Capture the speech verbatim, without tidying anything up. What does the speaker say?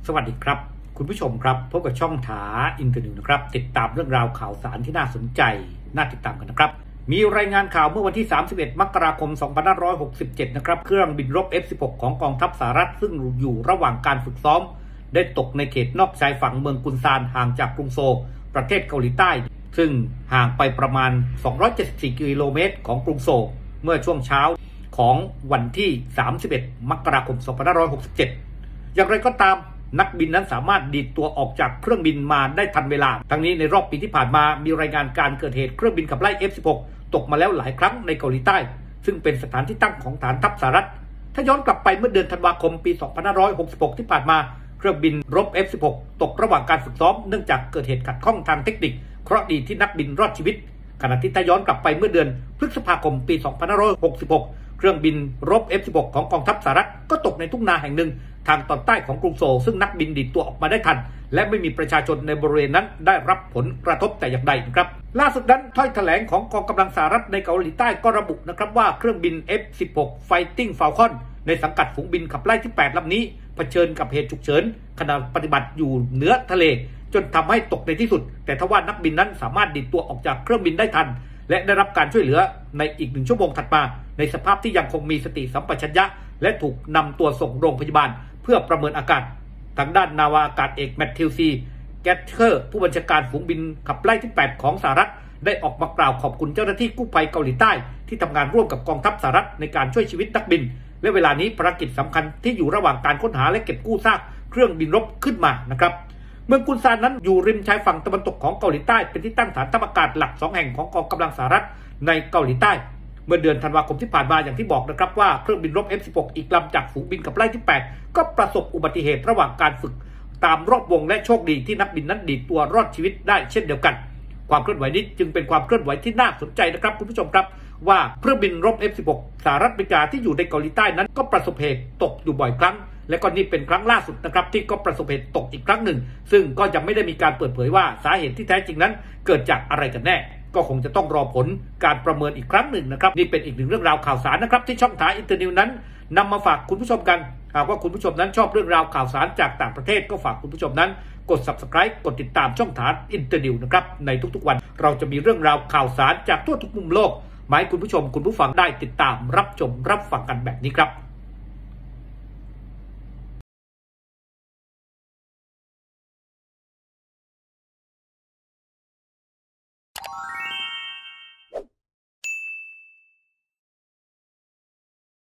สวัสดีครับคุณผู้ชมครับพบกับช่องถาอินเตอร์นิวนะครับติดตามเรื่องราวข่าวสารที่น่าสนใจน่าติดตามกันนะครับมีรายงานข่าวเมื่อวันที่สามสิบเอ็ดมกราคมสองพันห้าร้อยหกสิบเจ็ดนะครับเครื่องบินรบ เอฟ สิบหก ของกองทัพสหรัฐซึ่งอยู่ระหว่างการฝึกซ้อมได้ตกในเขตนอกชายฝั่งเมืองกุนซานห่างจากกรุงโซลประเทศเกาหลีใต้ซึ่งห่างไปประมาณสองร้อยเจ็ดสิบสี่กิโลเมตรของกรุงโซลเมื่อช่วงเช้าของวันที่สามสิบเอ็ดมกราคมสองพันห้าร้อยหกสิบเจ็ดอย่างไรก็ตามนักบินนั้นสามารถดีดตัวออกจากเครื่องบินมาได้ทันเวลาทั้งนี้ในรอบปีที่ผ่านมามีรายงานการเกิดเหตุเครื่องบินขับไล่ เอฟ สิบหก ตกมาแล้วหลายครั้งในเกาหลีใต้ซึ่งเป็นสถานที่ตั้งของฐานทัพสหรัฐถ้าย้อนกลับไปเมื่อเดือนธันวาคมปีสองพันห้าร้อยหกสิบหกที่ผ่านมาเครื่องบินรบ เอฟ สิบหก ตกระหว่างการฝึกซ้อมเนื่องจากเกิดเหตุขัดข้องทางเทคนิคเคราะห์ดีที่นักบินรอดชีวิตขณะที่ถ้าย้อนกลับไปเมื่อเดือนพฤษภาคมปีสองพันห้าร้อยหกสิบหกเครื่องบินรบ เอฟ สิบหก ของกองทัพสหรัฐก็ตกในทุ่งนาแห่งหนึ่งทางตอนใต้ของกรุงโซลซึ่งนักบินดีดตัวออกมาได้ทันและไม่มีประชาชนในบริเวณนั้นได้รับผลกระทบแต่อย่างใดครับล่าสุดนั้นถ้อยแถลงของกองกำลังสหรัฐในเกาหลีใต้ก็ระบุนะครับว่าเครื่องบิน เอฟ สิบหก Fighting Falcon ในสังกัดฝูงบินขับไล่ที่แปดลำนี้เผชิญกับเหตุฉุกเฉินขณะปฏิบัติอยู่เหนือทะเลจนทำให้ตกในที่สุดแต่ทว่านักบินนั้นสามารถดีดตัวออกจากเครื่องบินได้ทันและได้รับการช่วยเหลือในอีกหนึ่งชั่วโมงถัดมาในสภาพที่ยังคงมีสติสัมปชัญญะและถูกนำตัวส่งโรงพยาบาลเพื่อประเมินอาการทางด้านนาวาอากาศเอกแมทธิวซีแกตเทอร์ผู้บัญชาการฝูงบินขับไล่ที่แปดของสหรัฐได้ออกมากล่าวขอบคุณเจ้าหน้าที่กู้ภัยเกาหลีใต้ที่ทำงานร่วมกับกองทัพสหรัฐในการช่วยชีวิตนักบินและเวลานี้ภารกิจสำคัญที่อยู่ระหว่างการค้นหาและเก็บกู้ซากเครื่องบินรบขึ้นมานะครับเมืองกุนซานนั้นอยู่ริมชายฝั่งตะวันตกของเกาหลีใต้เป็นที่ตั้งฐานทัพอากาศหลักสองแห่งของกองกำลังสหรัฐในเกาหลีใต้เมื่อเดือนธันวาคมที่ผ่านมาอย่างที่บอกนะครับว่าเครื่องบินรบ เอฟ สิบหก อีกลำจากฝูงบินขับไล่ที่แปดก็ประสบอุบัติเหตุระหว่างการฝึกตามรอบวงและโชคดีที่นักบินนั้นดีดตัวรอดชีวิตได้เช่นเดียวกันความเคลื่อนไหวนี้จึงเป็นความเคลื่อนไหวที่น่าสนใจนะครับคุณผู้ชมครับว่าเครื่องบินรบ เอฟ สิบหก สหรัฐอเมริกาที่อยู่ในเกาหลีใต้นั้นก็ประสบเหตุตกอยู่บ่อยครั้งและก็นี่เป็นครั้งล่าสุดนะครับที่ก็ประสบเหตุตกอีกครั้งหนึ่งซึ่งก็ยังไม่ได้มีการเปิดเผยว่าสาเหตุที่แท้จริงนั้นเกิดจากอะไรกันแน่ก็คงจะต้องรอผลการประเมินอีกครั้งหนึ่งนะครับนี่เป็นอีกหนึ่งเรื่องราวข่าวสารนะครับที่ช่องถาอินเตอร์นิวนั้นนำมาฝากคุณผู้ชมกันหากว่าคุณผู้ชมนั้นชอบเรื่องราวข่าวสารจากต่างประเทศก็ฝากคุณผู้ชมนั้นกด ซับสไครบ์ กดติดตามช่องถาอินเตอร์นิวนะครับในทุกๆวันเราจะมีเรื่องราวข่าวสารจากทั่วทุกมุมโลกมาให้คุณผู้ชมคุณผู้ฟังได้ติดตามรับชมรับฟังกันแบบนี้ครับ